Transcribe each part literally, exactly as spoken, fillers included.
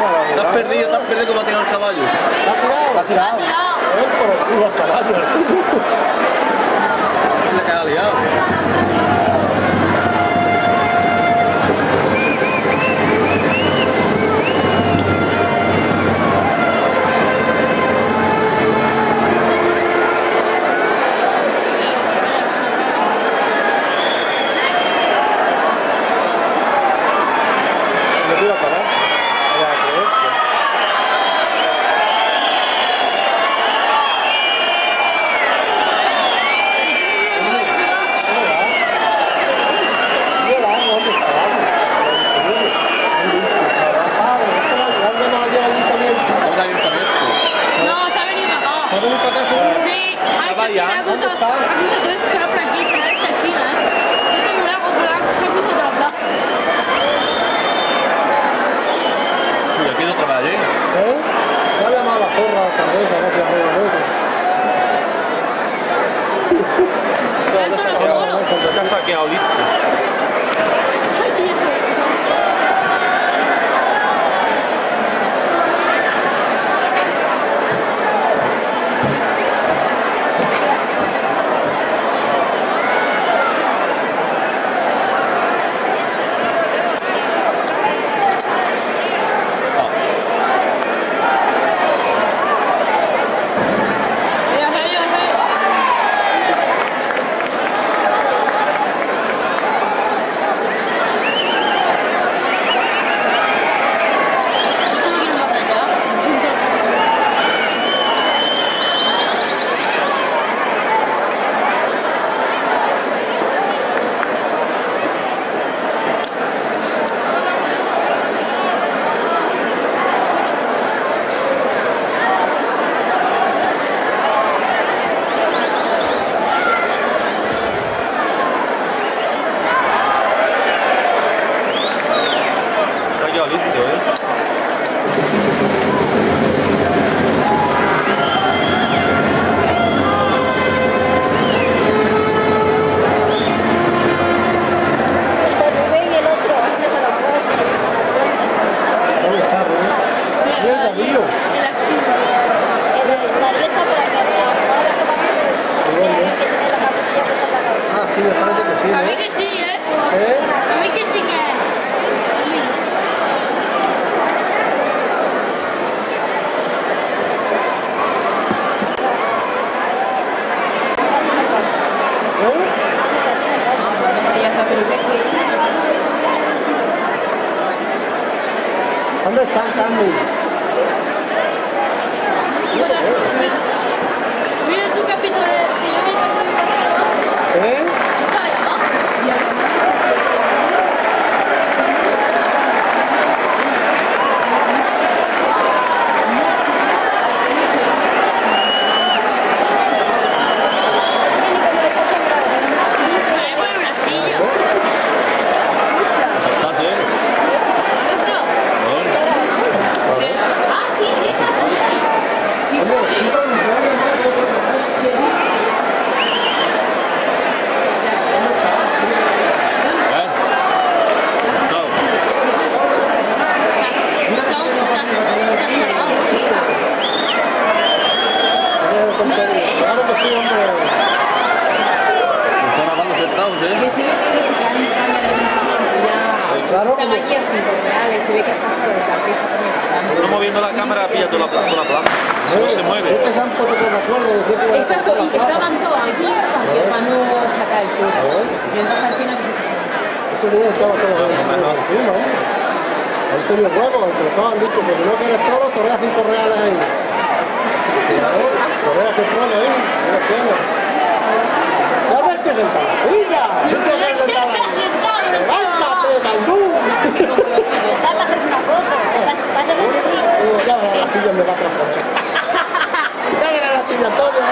Te has perdido, te has perdido como ha tirado el caballo. ¿Te has tirado? ¿Te has tirado? ¿Te has tirado? Es por el culo al caballo. Le queda liado. ¿Dónde están, Sammy? Mira tu capítulo de... ¿Eh? ¿Está llamado? Claro que sí, hombre. Están hablando sentados, ¿eh? Que se ve que está en España de un tiempo ya. Claro. Estaba aquí a cinco reales, se ve que está por el cartel, se pone bastante. Uno moviendo la cámara pilla toda la plaza, toda la plaza. No se mueve. Este se han puesto con acuerdo de decir que Exacto, y que estaban todos aquí para no sacar el culo. Y entonces al final dije que se este día estaba todo encima, ¿eh? Ahí tenía huevo, entre los todos han dicho que si no quieres toro, torea cinco reales ahí. Torea se pone ahí, no lo tiene. ¡Ya verte sentado en la silla! ¡Vete a sentar en la silla! ¡Levántate, Caldú! Está para hacerse una foto. Para hacerse así. Ya verás, la silla me va a transponer. Ya verás la silla, Antonio.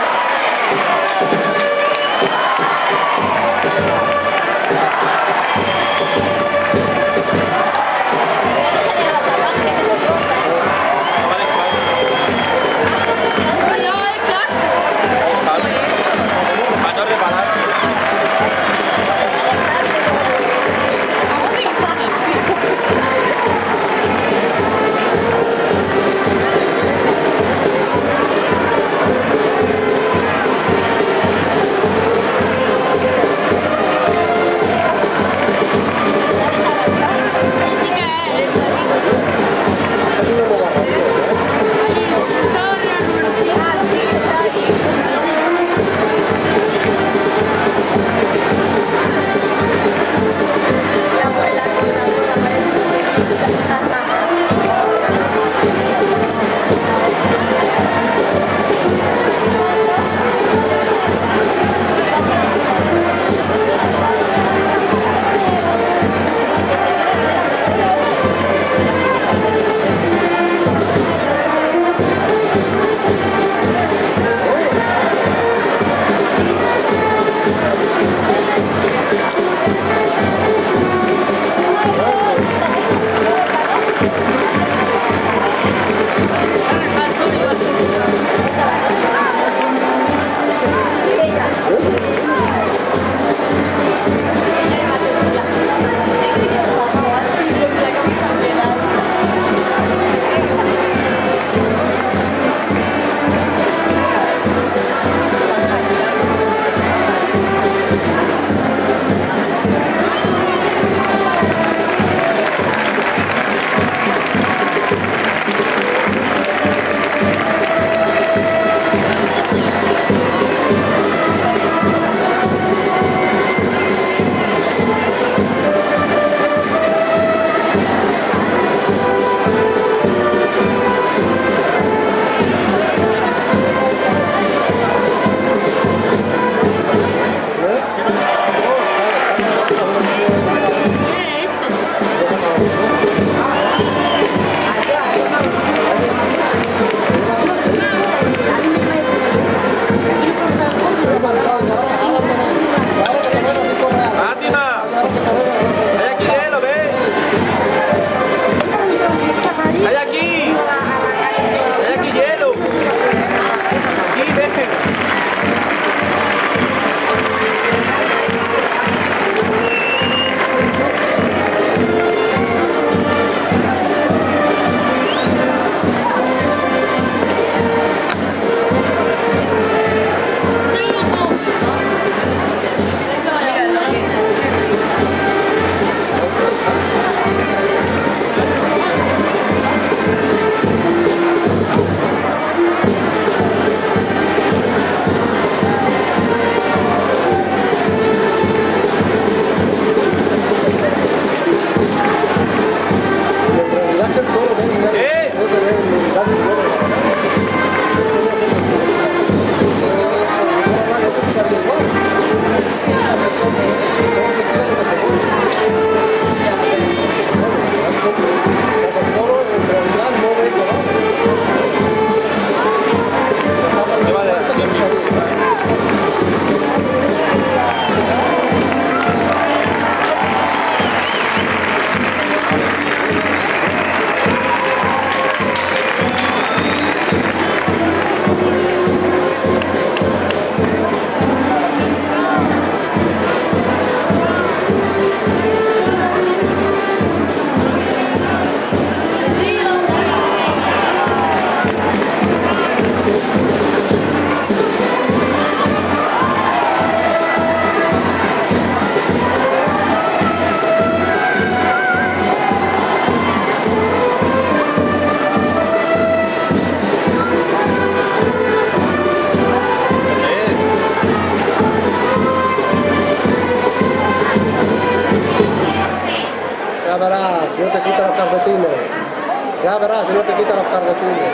Ya verás, si no te quita los calcetines. Ya verás, si no te quita los calcetines.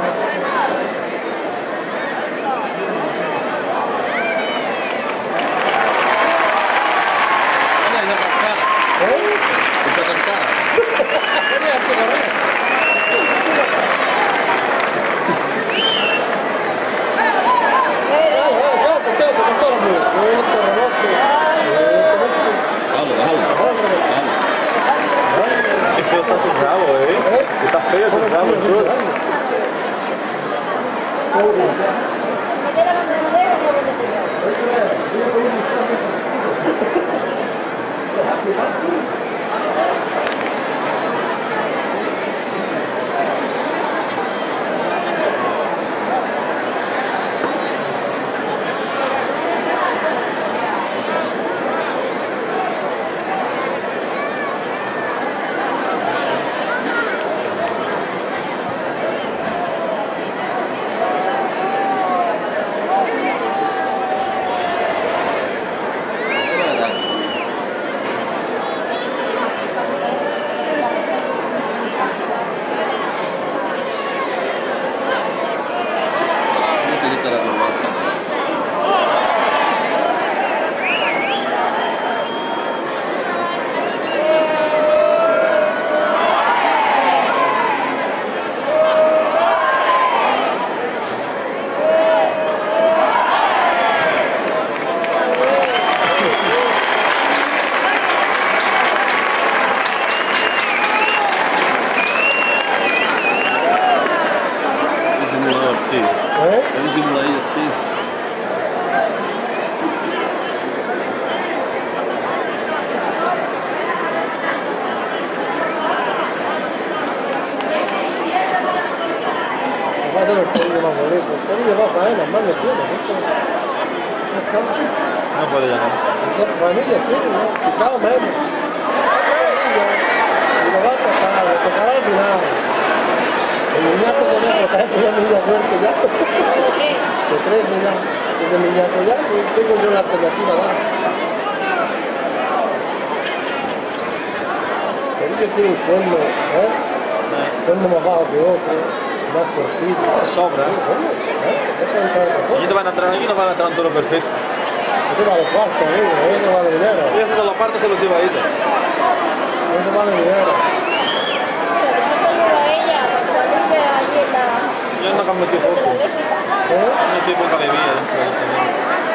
Anda, ya está cara. ¿Eh? Está tan cara. Tenía que correr. Eh, eh, quédate, quédate, doctor, esto, reloje. Déjalo, déjalo. Déjalo. Ese está cerrado, eh. ¿Eh? Está feo ese rabo y todo. No puede llamar. Ramírez tiene, ¿no? Picado menos. Y lo va a tocar, lo tocará al final. El niñato que me toca es una niña fuerte ya. ¿Qué crees, ya? El niñato ya, tengo yo la alternativa ya. El niño tiene un cuerno, ¿eh? Un cuerno más bajo que otro, más cortito. Esa sobra. ¿Eh? Aquí te van a traer, aquí no van a traer todo perfecto. Eso vale cuarto, amigo, eso vale dinero. Y eso de la parte se los iba a ella. Eso vale dinero. Yo no cambio de poco. ¿Eh? No estoy poca bebida dentro del camión.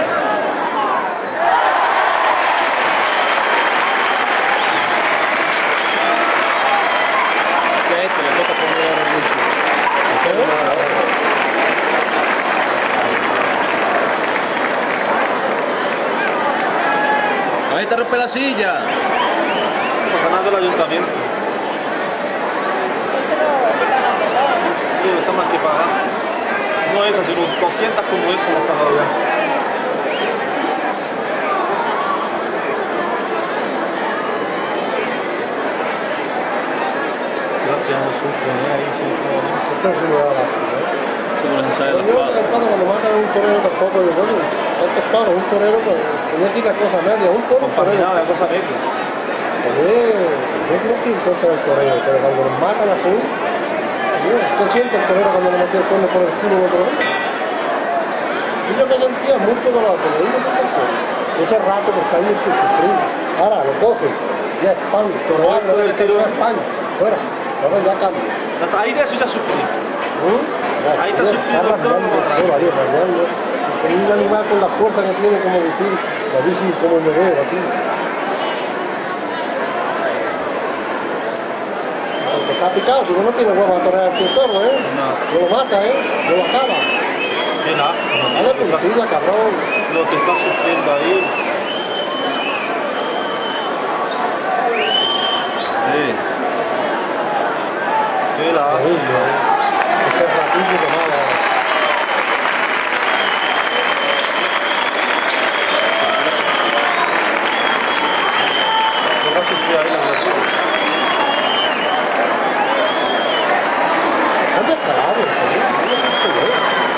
¿Qué es esto? Le toca poner ahora mucho. Ahí te rompe la silla. No pasa nada del ayuntamiento. Sí, está más que pagar. No esa, sino doscientas como esa la están dando. Gracias, no sufren, ¿eh? Ahí sí, Esto es una hora. como les sale la Yo espada. cuando cuando matan a un torero tampoco, yo bueno, estos cabros, un torero pues, que no diga cosa media, un toro, un torero. Compaginada, la cosa media. Oye, yo creo que encuentra el torero, pero cuando los matan así, oye, ¿qué siente el torero cuando le metió el cuerno por el culo de otro hombre? Y yo que sentía mucho dolor, pero ahí no me tocó. Ese rato que está ahí en su sufrir. Ahora lo coge, ya es pan, torero, Cuarto del tiro. es pan, fuera, ahora ya cambia. Hasta ahí de eso ya sufrí. ¿Mm? Ahí está sufriendo todo. todo ahí, rayando. Si un animal con la fuerza que tiene, como decir, la Virgen como me veo aquí. Porque está picado, si no, no tiene huevo a torear el toro, ¿eh? No. No lo mata, ¿eh? No lo acaba. ¿Qué nada? Dale puntilla, cabrón. Lo que está sufriendo ahí. Sí. ¿Qué la? Horrible, ¿eh? Ese ratillo que nada. Vaya caballo, vaya caballo.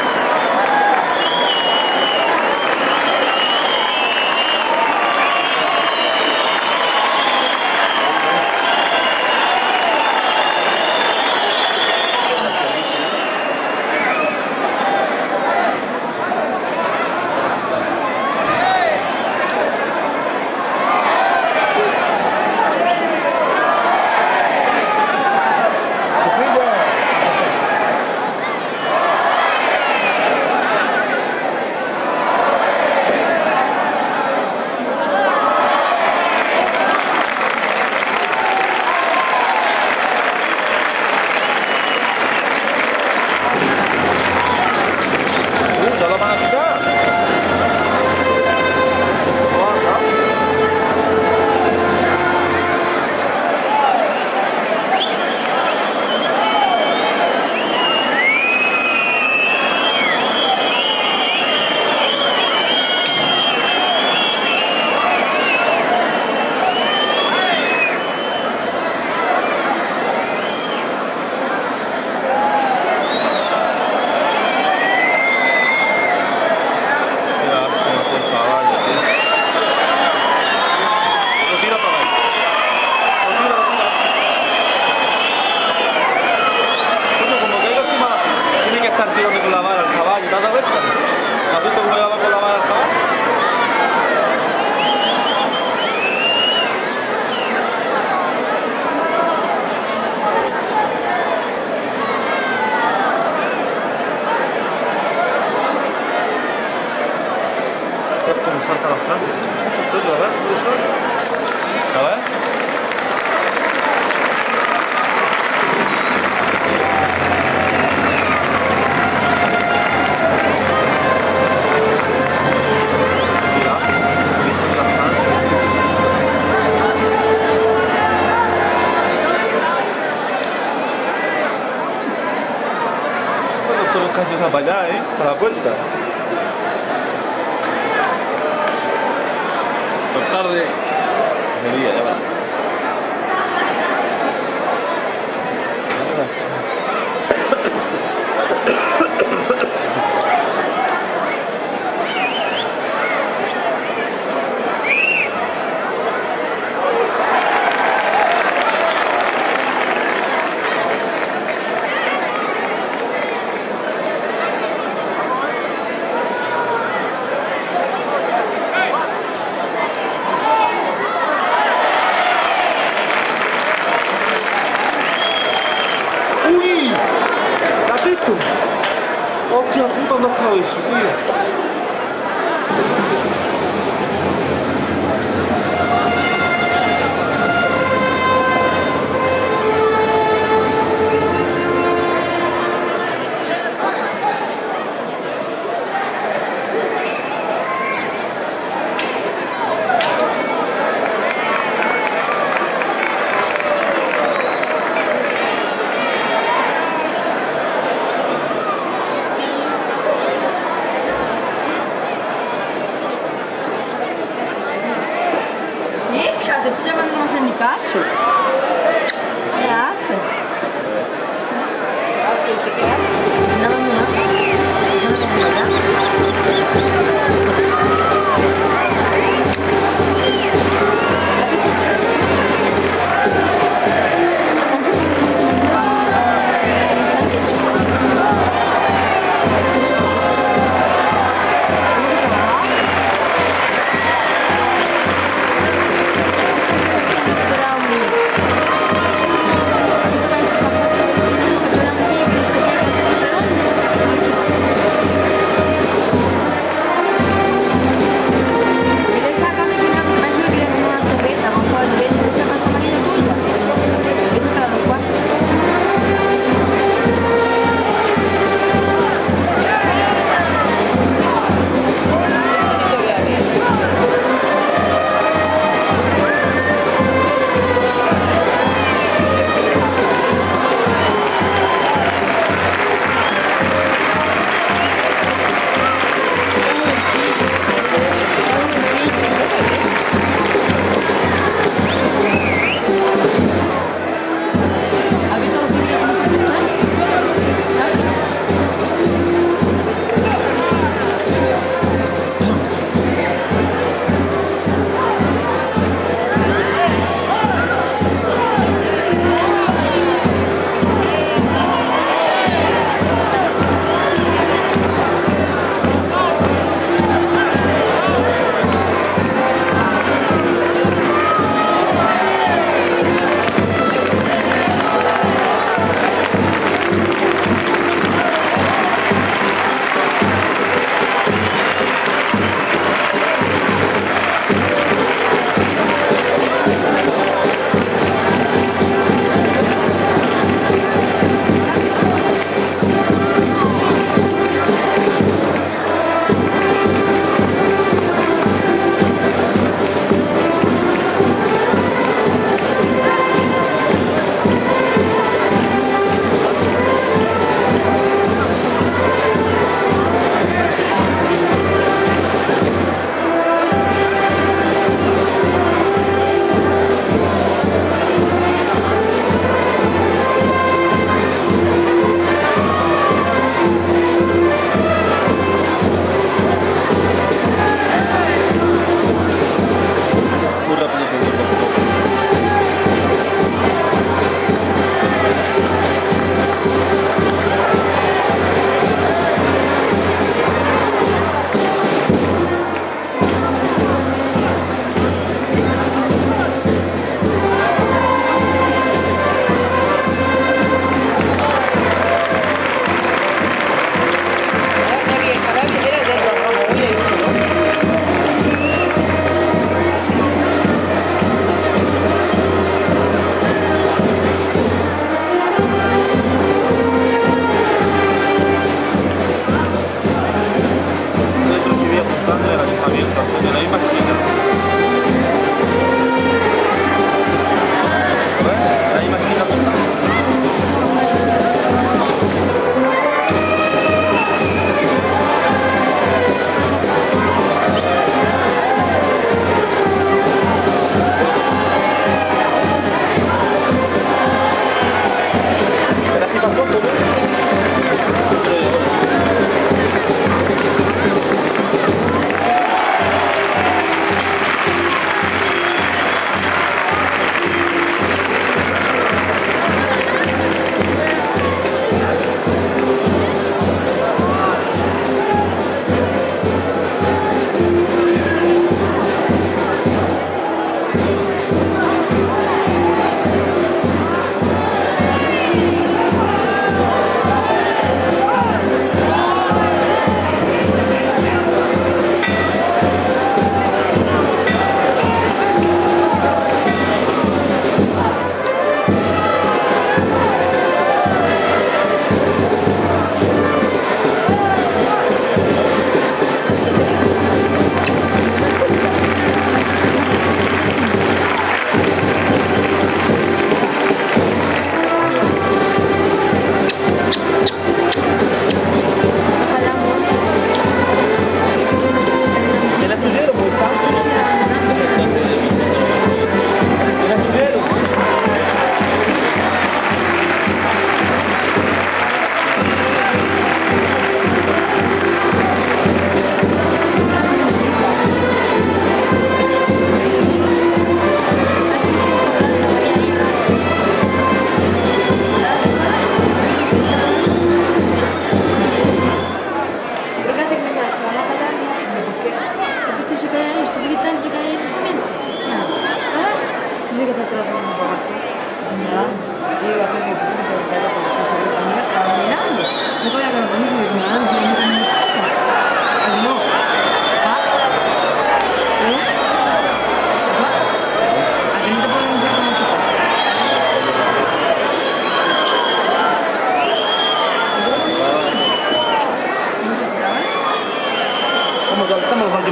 Salta la Fran. A ver, a ver. Mira, dice que la Fran. Bueno, todos los caños para allá, ¿eh? Para la puerta. Tarde de día, ya va. Hostia puta, ¿dónde ha estado eso, tío?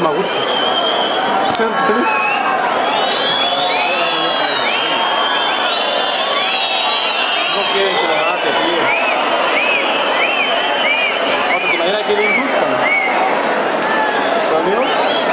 me gusta. No quieren que la mate, tío. Ahora, ¿te imaginas que le indultan? ¿Conmigo?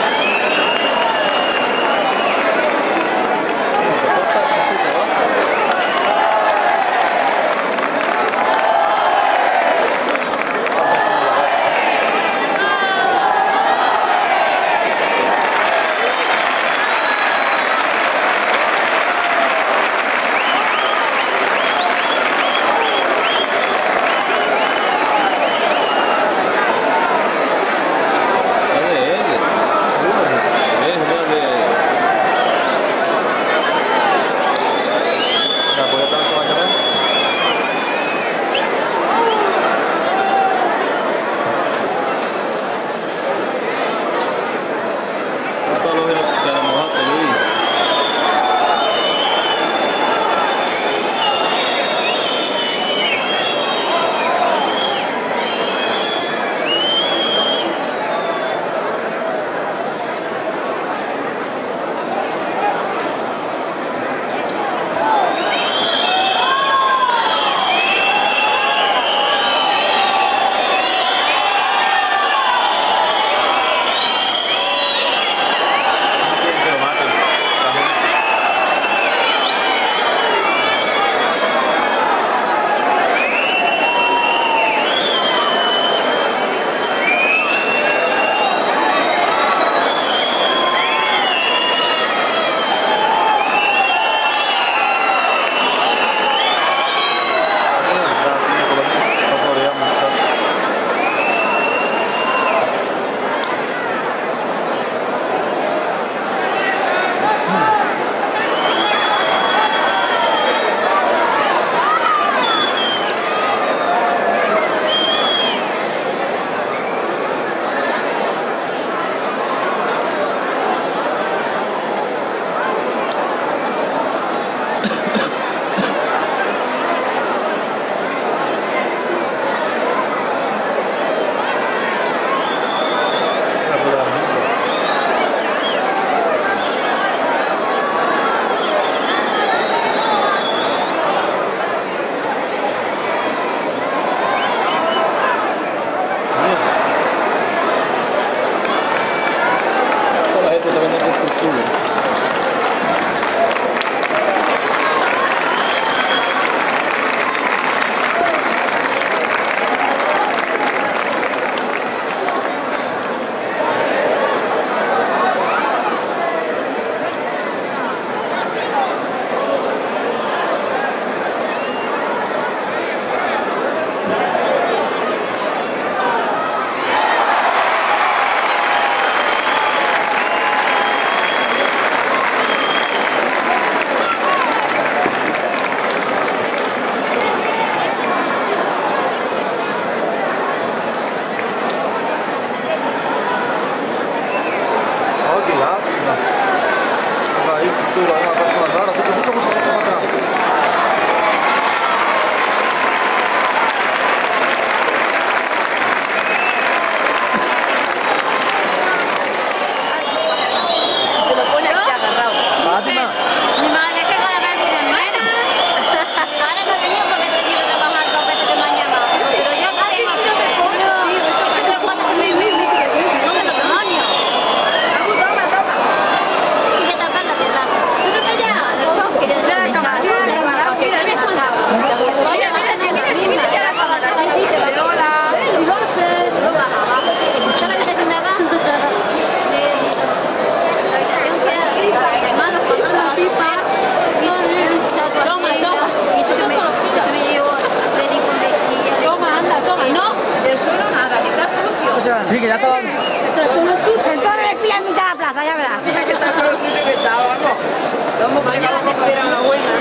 Sí, que ya todo. Entonces uno sufre, entonces le pilla en mitad de la plaza, ya verás. Mira que está todo el sitio que está, vamos. Vamos, mañana te espera una buena.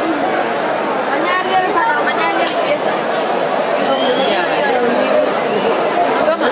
Mañana ya lo sacaron, mañana ya empieza. Toma.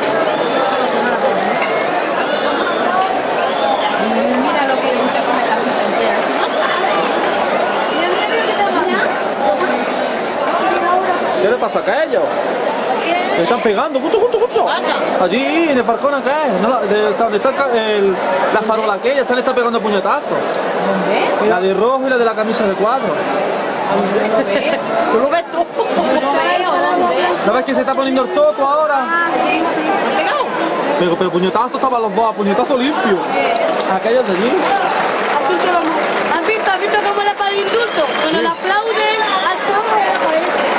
Mira lo que le gusta comer la pizza entera. Si no sabe. Mira, mira, mira que te mañana. ¿Qué le pasa a ellos? ¿Están están pegando, justo, justo, justo. pasa? Allí, en el balcón acá, no, la- de, donde está el ca- el- la farola aquella, están está pegando puñetazos. ¿Dónde? La de rojo y la de la camisa de cuadro. ¿Dónde lo ves? ¿Tú lo ves tú? No veo, ¿dónde? ¿No ves que se está poniendo el toto ahora? Ah, sí, sí, sí. ¿Pegado? Pero, pero puñetazos estaban los dos, a puñetazo limpio. Aquellos de allí. Asunto, ¿has visto, has visto cómo le para el indulto? Cuando le aplauden, al todo aparece.